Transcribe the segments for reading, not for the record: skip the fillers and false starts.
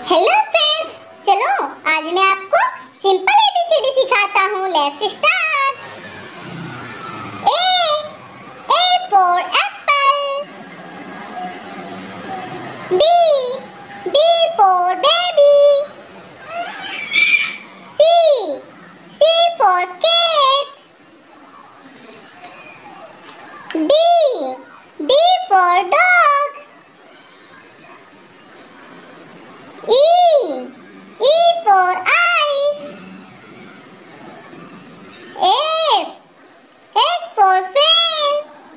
Hello friends, चलो आज मैं आपको सिंपल एबीसीडी सिखाता हूँ। Let's start. A for apple. B for baby. C for cat. D for dog. E for eyes. F for fan.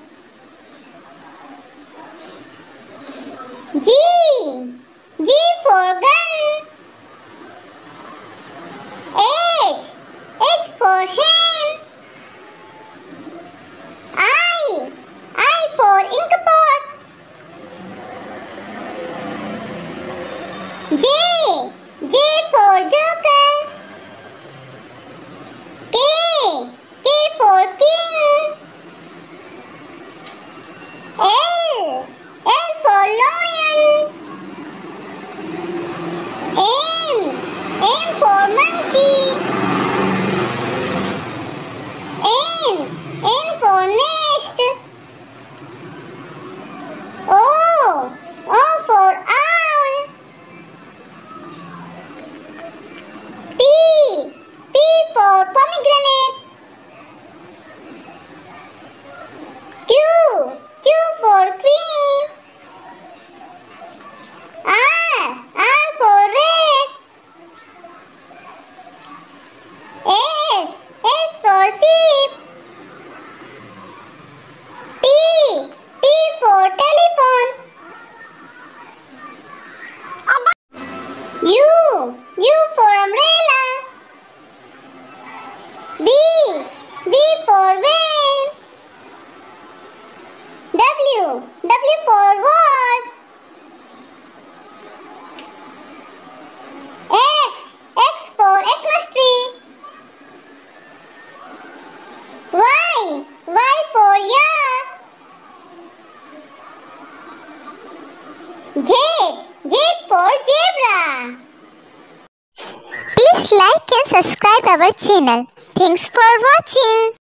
G for gun. H for hand. I for ink pot. J for joker. K for king. L for lion. M for monkey. N for nest. O for owl. P for pomegranate. Q for queen. R for rat. S for sheep. T for telephone. U for umbrella. V for van. W for watch. X for Xmas tree. Y for yak. Z for zebra. Please like and subscribe our channel. Thanks for watching.